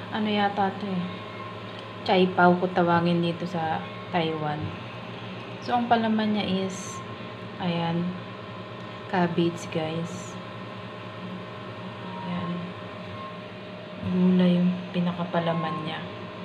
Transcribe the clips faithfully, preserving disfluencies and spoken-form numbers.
Ano yata ito eh. Chai pao ko tawagin dito sa Taiwan. So, ang palaman niya is, ayan, cabbage guys. Ayan. Gulay yung pinakapalaman niya.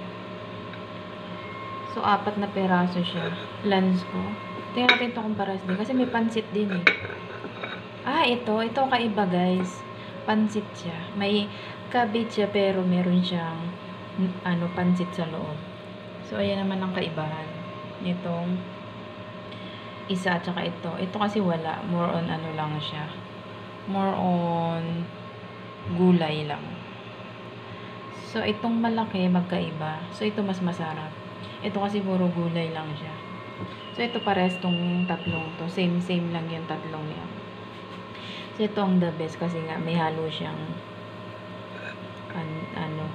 So, apat na peraso siya. Lens ko. Tingnan natin ito kung paras din. Kasi may pansit din eh. Ah, ito. Ito kaiba guys. Pansit siya. May cabbage siya pero meron siyang ano, pansit sa loob. So, ayan naman ang kaibahan. Itong isa at saka ito. Ito kasi wala. More on ano lang siya. More on gulay lang. So, itong malaki magkaiba. So, ito mas masarap. Ito kasi puro gulay lang siya. So, ito pares tong tatlong to. Same, same lang yung tatlong yan. So, ito ang the best kasi nga may halo siyang an, ano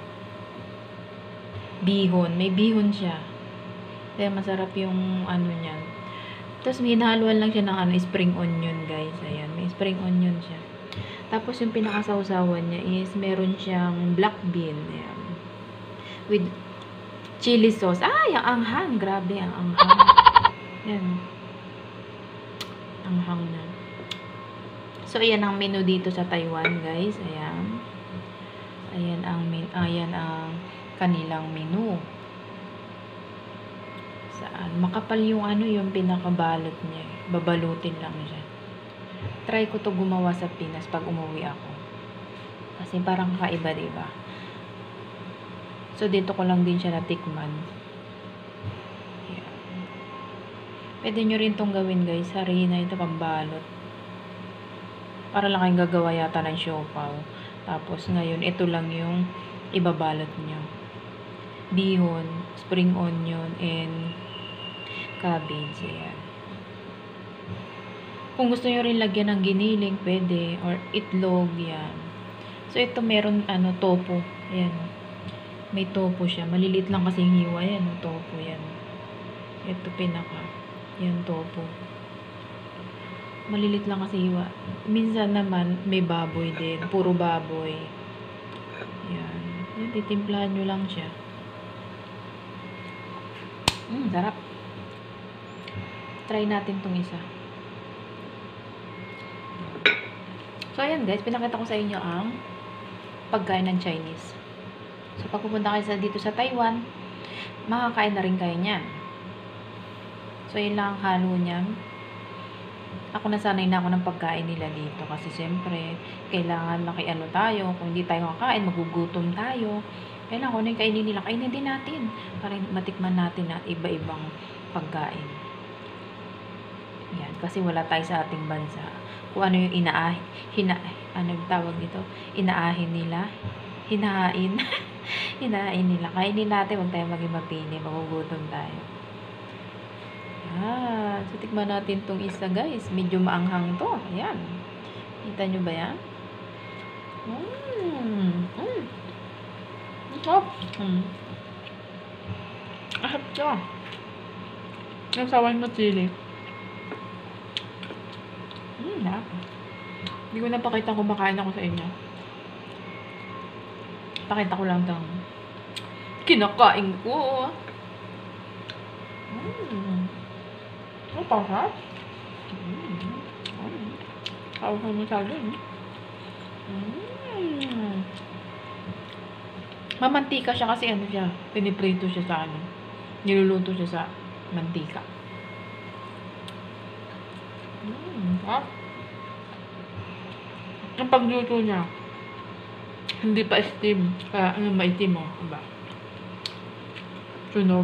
bihon. May bihon siya. Kaya masarap yung ano niyan. Tapos, may hinahaluan lang siya ng ano, spring onion, guys. Ayan, may spring onion siya. Tapos, yung pinakasawsawan niya is meron siyang black bean. Ayan. With chili sauce. Ay, ang anghang. Grabe, ang anghang. Ayan. Anghang na. So, ayan ang menu dito sa Taiwan, guys. Ayan. Ayan ang, ayan ang kanilang menu. Saan? Makapal yung ano, yung pinakabalot niya. Babalutin lang siya. Try ko to gumawa sa Pinas pag umuwi ako. Kasi parang kaiba, diba? So, dito ko lang din siya natikman. Ayan. Pwede nyo rin tong gawin, guys. Harina ito pambalot. Para lang kayong gagawa yata ng siopaw. Tapos, ngayon, ito lang yung ibabalot nyo. Bihon, spring onion, and cabbage. Ayan. Kung gusto nyo rin lagyan ng giniling, pwede. Or itlog, yan. So, ito meron, ano, tofu. Ayan. May tofu siya. Malilit lang kasi yung hiwa. Ayan, tofu. Yan. Ito pinaka. Yan, tofu. Malilit lang kasi hiwa. Minsan naman, may baboy din. Puro baboy. Yan. Yan, titimplahan nyo lang siya. Mmm, sarap. Try natin tong isa. So, ayan guys, pinakita ko sa inyo ang pagkain ng Chinese. So, pag pupunta kayo sa, dito sa Taiwan, makakain na rin kayo niyan. So, yun lang ang halo niyan. Ako nasanay na ako ng pagkain nila dito. Kasi, siyempre, kailangan makiano tayo. Kung hindi tayo kakain, magugutom tayo. Kailangan kung ano yung kainin nila, kainin din natin. Para matikman natin at iba-ibang pagkain. Yan. Kasi wala tayo sa ating bansa. Kung ano yung inaah, hina, ano yung tawag dito? Inaahin nila. Hinahain. Hinahain nila. Kainin natin, huwag tayo maging mapili. Magugutom tayo. Yan. So, tikman natin tong isa, guys. Medyo maanghang to. Ayan. Kita nyo ba yan? Mmm. Mmm. Sarap. Mmm. Ahap siya. Nasawan mo chili. Hmm, sarap. Hindi ko napakita kung makain ako sa inyo. Pakita ko lang itong kinakain ko. Hmm. Ang parang. Hmm. Hmm. Parang masyado. Hmm. Mamantika siya kasi ano siya. Piniprito siya sa ano. Niluluto siya sa mantika. Hmm. Ah. Ang pagluto niya, hindi pa steam. Kaya ano, maitim mo. Diba? Sunog.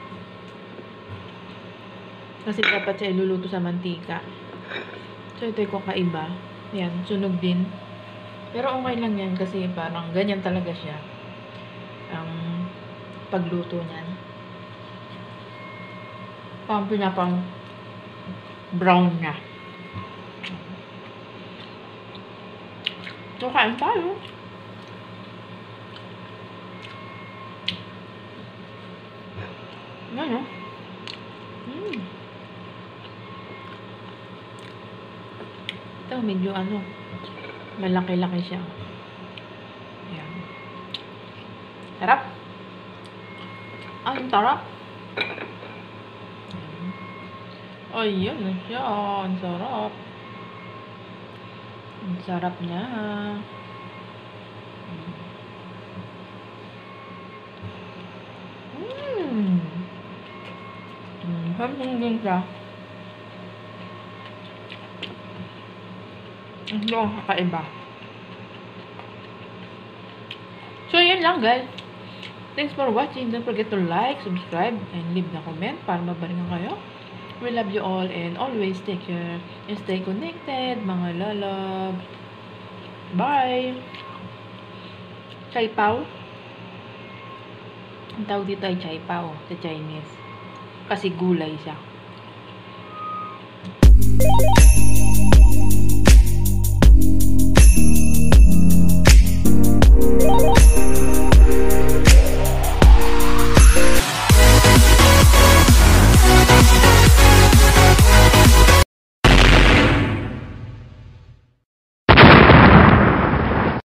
Kasi dapat siya iluluto sa mantika. So, ito yung kakaiba. Yan, sunog din. Pero okay lang yan kasi parang ganyan talaga siya. Ang pagluto niyan. Parang pinapang brown na. So, kain tayo. Yan, no? Hmm. Ito, medyo ano, malaki-laki siya. Ayan. Sarap. Ah, ang sarap. Ayun na siya. Ang sarap. Ang sarap niya. Mmm. Mm, sarap din siya. Ito ang kakaiba. So, yun lang guys. Thanks for watching. Don't forget to like, subscribe, and leave a comment para mabaringan kayo. We love you all and always take care and stay connected, mga lalab. Bye! Chai pao. Ang tawag dito ay chai pao sa Chinese. Kasi gulay siya.